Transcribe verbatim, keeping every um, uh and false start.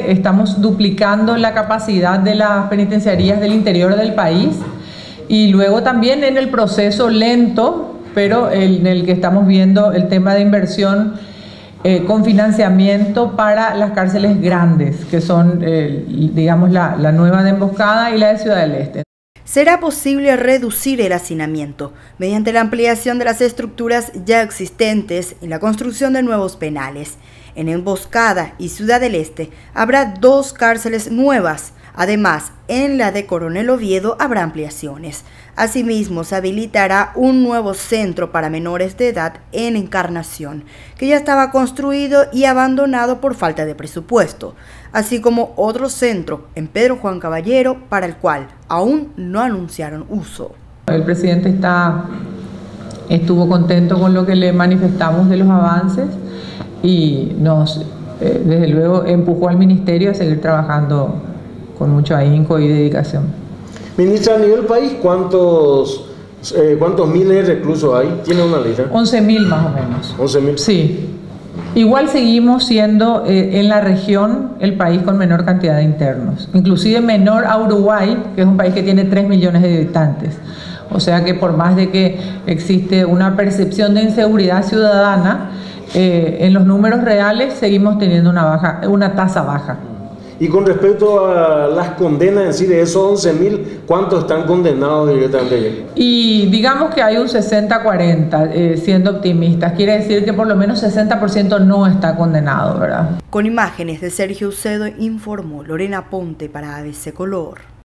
Estamos duplicando la capacidad de las penitenciarías del interior del país y luego también en el proceso lento, pero en el que estamos viendo el tema de inversión eh, con financiamiento para las cárceles grandes, que son, eh, digamos, la, la nueva de Emboscada y la de Ciudad del Este. Será posible reducir el hacinamiento mediante la ampliación de las estructuras ya existentes y la construcción de nuevos penales. En Emboscada y Ciudad del Este habrá dos cárceles nuevas. Además, en la de Coronel Oviedo habrá ampliaciones. Asimismo, se habilitará un nuevo centro para menores de edad en Encarnación, que ya estaba construido y abandonado por falta de presupuesto, así como otro centro en Pedro Juan Caballero, para el cual aún no anunciaron uso. El presidente está, estuvo contento con lo que le manifestamos de los avances y nos, eh, desde luego, empujó al ministerio a seguir trabajando con mucho ahínco y dedicación. Ministra, a nivel país, ¿cuántos, eh, cuántos miles de reclusos hay? ¿Tiene una lista? once mil más o menos. once mil. Sí. Igual seguimos siendo eh, en la región el país con menor cantidad de internos, inclusive menor a Uruguay, que es un país que tiene tres millones de habitantes. O sea que por más de que existe una percepción de inseguridad ciudadana, eh, en los números reales seguimos teniendo una, baja, una tasa baja. Y con respecto a las condenas en sí, de esos once mil, ¿cuántos están condenados directamente? Y digamos que hay un sesenta cuarenta, eh, siendo optimistas. Quiere decir que por lo menos sesenta por ciento no está condenado, ¿verdad? Con imágenes de Sergio Ucedo, informó Lorena Ponte para A B C Color.